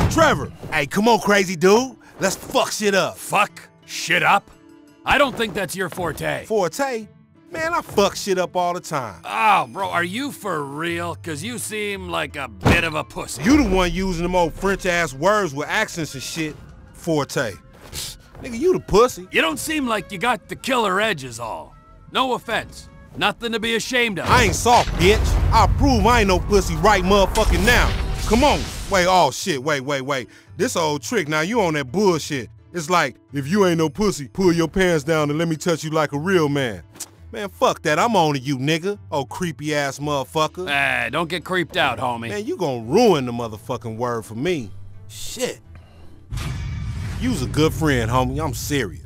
Trevor! Hey, come on, crazy dude. Let's fuck shit up. Fuck shit up? I don't think that's your forte. Forte? Man, I fuck shit up all the time. Oh, bro, are you for real? Cause you seem like a bit of a pussy. You the one using them old French-ass words with accents and shit. Forte. Nigga, you the pussy. You don't seem like you got the killer edge is all. No offense. Nothing to be ashamed of. I ain't soft, bitch. I'll prove I ain't no pussy right motherfucking now. Come on. Wait, oh shit, wait. This old trick, now you on that bullshit. It's like, if you ain't no pussy, pull your pants down and let me touch you like a real man. Man, fuck that, I'm on to you, nigga. Oh, creepy ass motherfucker. Hey, don't get creeped out, homie. Man, you gonna ruin the motherfucking word for me. Shit. You's a good friend, homie, I'm serious.